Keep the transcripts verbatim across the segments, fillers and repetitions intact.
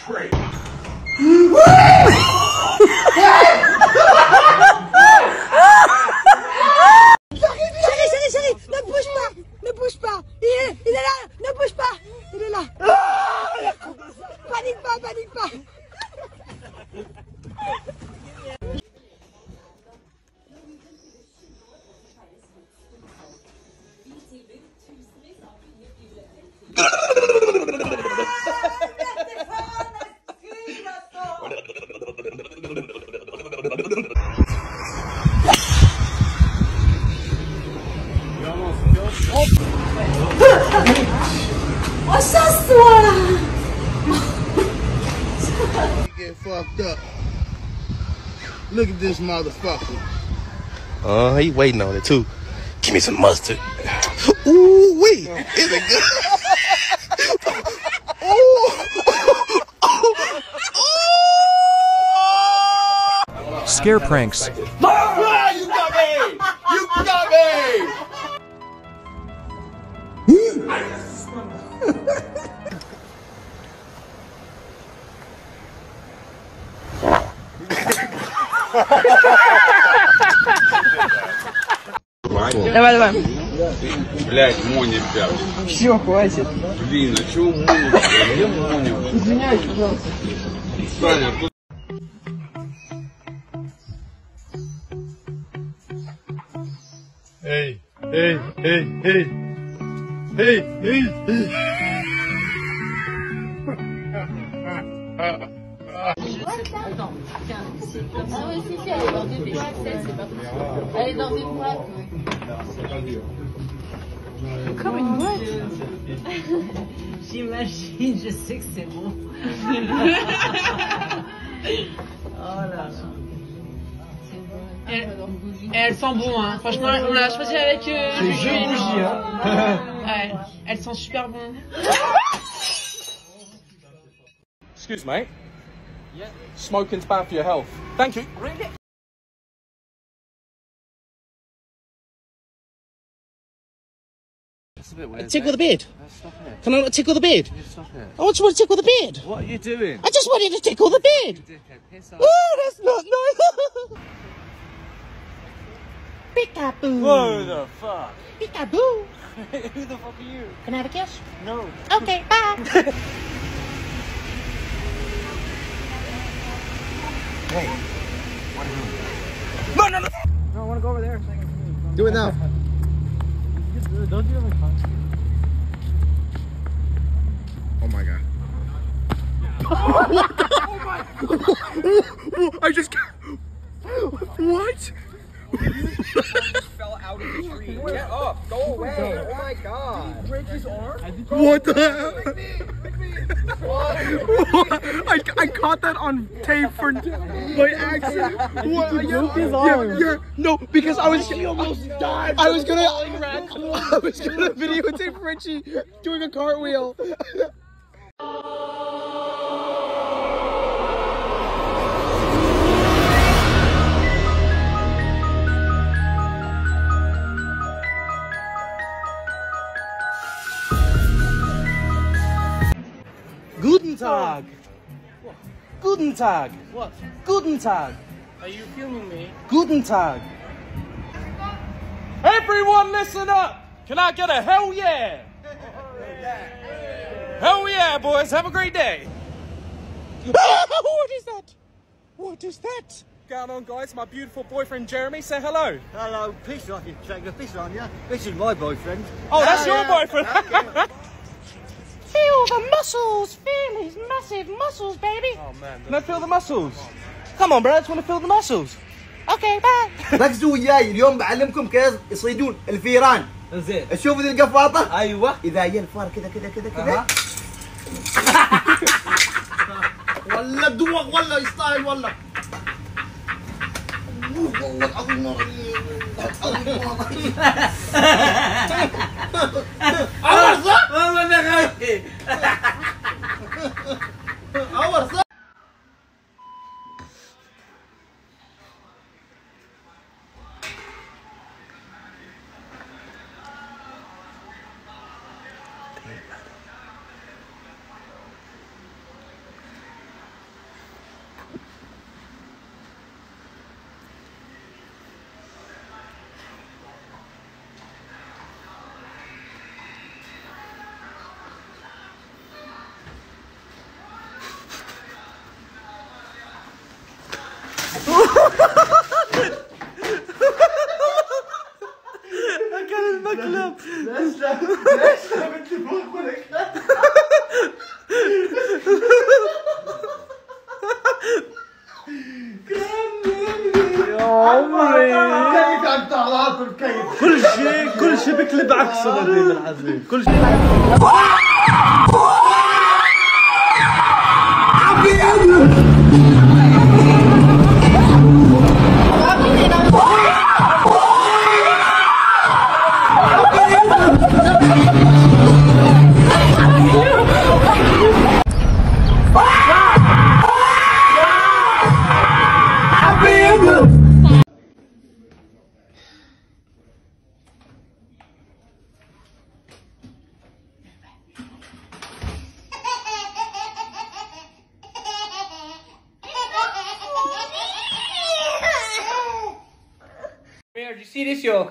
pray. Chérie, chérie, chérie, ne bouge pas, ne bouge pas. Il est, il est là, ne bouge pas. Il est là. Panique pas, panique pas. Oh, chasse-toi. Get fucked up. Look at this motherfucker. Uh, he waiting on it too. Give me some mustard. Ooh, wee. Is it good? Scare pranks. Ah, you got me! You got me! Давай, давай. Блять, Моня, ребят. Все, хватит. Блин, а чего Моня? Где Моня? Извиняюсь, пожалуйста. Саня, тут... Hey, hey, hey, hey. Hey, hey, hey. Ah oui, si, si, elle est dans des plaques, c'est pas possible. Elle est dans des plaques, oui. Comme une boîte. J'imagine, je sais que c'est bon. Oh là là. Elle, elle sent bon, hein. Franchement, on l'a choisi avec euh, C'est jeu bougie, hein. Ouais, elle sent super bon. Excuse me. Yeah. Smoking's bad for your health. Thank you. Really? That's a bit weird. Tickle the bed. Stop it. Can I not tickle the bed? Stop it. I want you to tickle the bed. What are you doing? I just wanted to tickle the bed. Dickhead, piss off. Oh, that's not nice. Peekaboo. Whoa the fuck? Peekaboo. Who the fuck are you? Can I have a kiss? No. Okay, bye. Hey. No, no, no. No, I want to go over there. Do it now. Don't do it like fun. Oh my god. I just. What? Fell out of the tree. Get up. Go away. Oh my god. Did you break his arm? What the hell? I, I caught that on tape for by accident. What? You broke his Yeah, arm. yeah, no, because I was I almost died. I was gonna I was gonna videotape Richie doing a cartwheel. Guten Tag. Guten Tag. What? Guten Tag. Are you filming me? Guten Tag. Everyone listen up. Can I get a hell yeah? Hell yeah, boys. Have a great day. What is that? What is that? What's going on, guys? My beautiful boyfriend Jeremy. Say hello. Hello, piss off, you take a piss on you. This is my boyfriend. Oh, that's your boyfriend. Feel the muscles. Feel his massive muscles, baby. Oh man, can I feel the muscles? Come on, bro. I just want to feel the muscles. Okay, bye. ركزوا وياي اليوم بعلمكم كيف يصيدون الفيران. زين. تشوفوا ذي القفاطة؟ ايوه. إذا جا الفار كذا كذا كذا كذا. والله دوق والله يستاهل والله. والله العظيم عور صح؟ والله انا خايف. عور صح؟ شيء كل شيء بكلب عكسه بدي بالعزة كل شيء Did you see this, yo?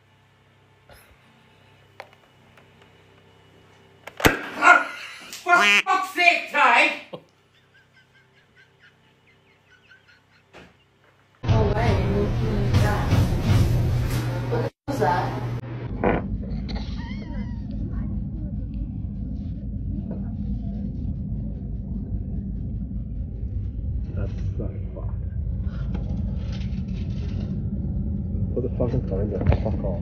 For fuck's sake, Ty! Oh, wait. What was that? That's fucking fucked. Put the fucking phone down. Fuck off.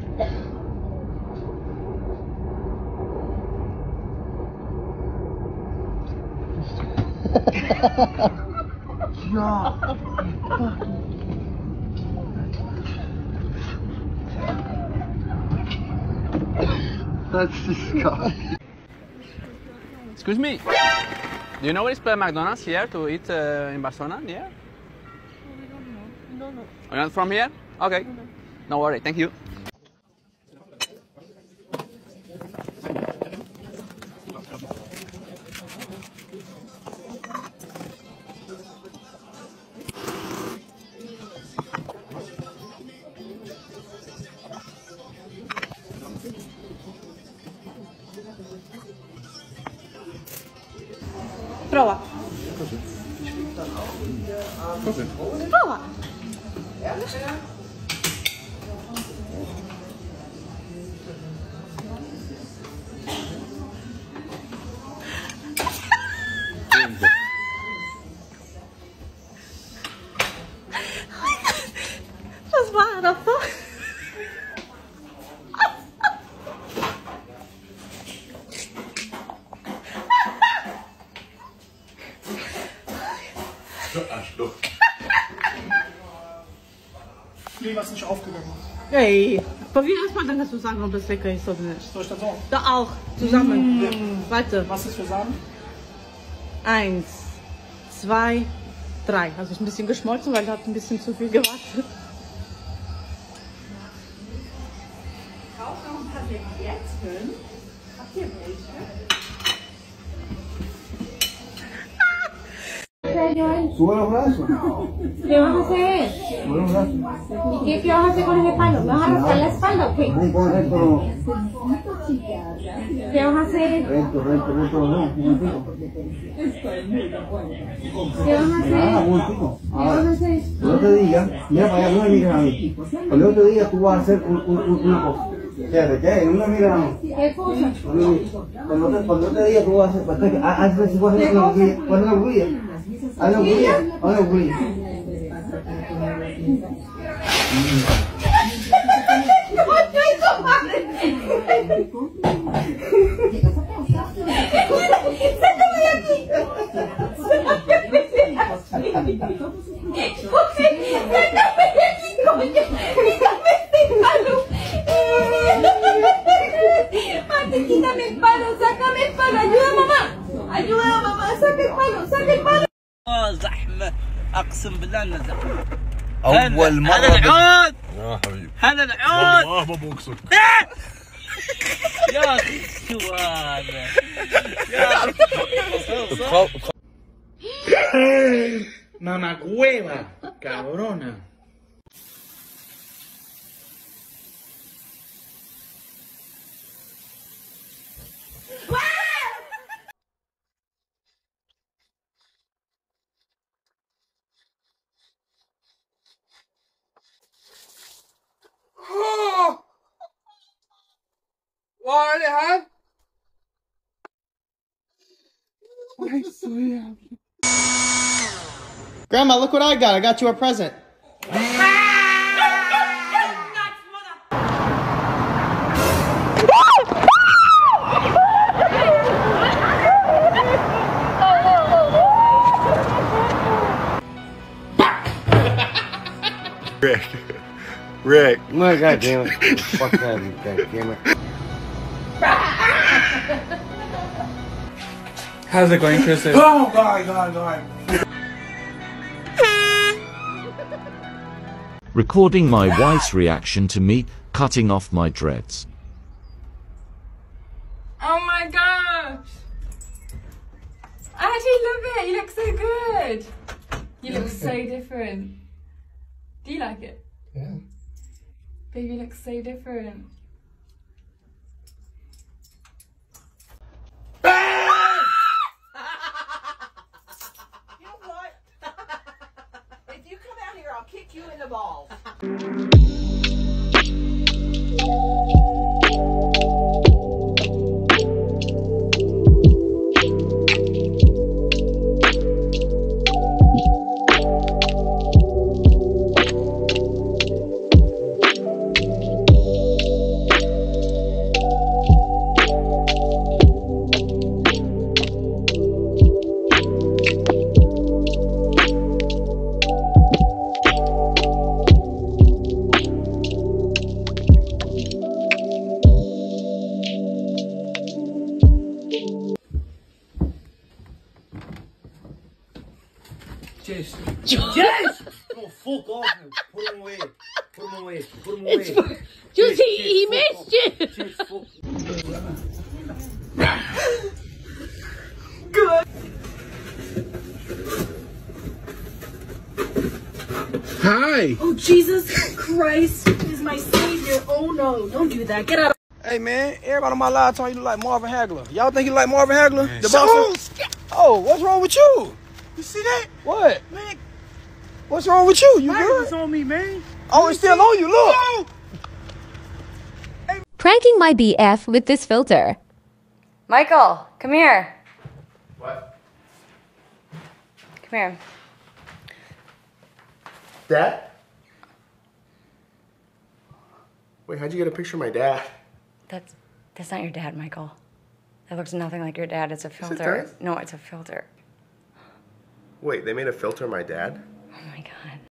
That's disgusting. Excuse me. Do you know where is the McDonald's here to eat uh, in Barcelona? Yeah? We don't know. No, no. You're not from here? Okay. No, no. No worry. Thank you. Prova. Prova. Was war das so? Nee, was nicht aufgegangen. Ey, probier erstmal, dann kannst du sagen, ob das lecker ist oder nicht. Soll ich das auch? Da auch, zusammen. Mm. Warte. Was ist für Samen? Eins, zwei, drei. Also ist ein bisschen geschmolzen, weil er hat ein bisschen zu viel gewartet. Auch noch ein paar Servietten. Habt ihr welche? Sube los brazos. ¿Qué vas a hacer? Sube los brazos. ¿Y qué, qué vas a hacer con ese palo? ¿Me vas a rascar la espalda o qué? Ahí pon recto. ¿Qué vas a hacer? Recto, recto, recto los dos. Un momentito. ¿Qué vas a hacer? Nada, un momentito. ¿Qué vas a hacer? Cuando yo te diga, mira para allá, no me mires a mí. Cuando yo te diga, tú vas a hacer un, un, un, una cosa. Quédate, quédate, no me mires a mí. ¿Qué cosa? Cuando te, cuando yo te diga, tú vas a hacer, haz si vas a hacer una burbuja. ¿Cuál es la burbuja? Haz la burbuja, haz la burbuja. Mate, quítame el palo, sácame el palo, ayuda mamá, ayuda mamá, saca el palo, saca el palo. اه زحمة اقسم بالله انه زحمة. اول مرة هذا العود يا حبيبي هذا العود والله ما بوكسك يا اخي شو هذا يا اخي Mamá hueva, cabrona. What it had? Grandma, look what I got. I got you a present. Rick. Rick. My God damn it. Fuck that, God damn it. How's it going, Chris? Oh, God, God, God. Recording my wife's reaction to me cutting off my dreads. Oh my gosh! I actually love it. You look so good. You look so different. Do you like it? Yeah. Baby, you look so different. You know what? If you come out here, I'll kick you in the balls. Chase. Chase! Oh, fuck off now. Put him away. Put him away. Put him away. Just he, he missed you. Chase, fuck. Good. Hi. Oh, Jesus Christ is my savior. Oh, no. Don't do that. Get out of Hey, man. Everybody on my live told you look like Marvin Hagler. Y'all think you like Marvin Hagler? The boxer? Oh, what's wrong with you? You see that? What? Man, What's wrong with you? You it's good? on me, man. Oh, it's still on you. Look. No. Pranking my B F with this filter. Michael, come here. What? Come here. Dad? Wait, how'd you get a picture of my dad? That's that's not your dad, Michael. That looks nothing like your dad. It's a it filter. does? No, it's a filter. Wait, they made a filter of my dad? Oh my God.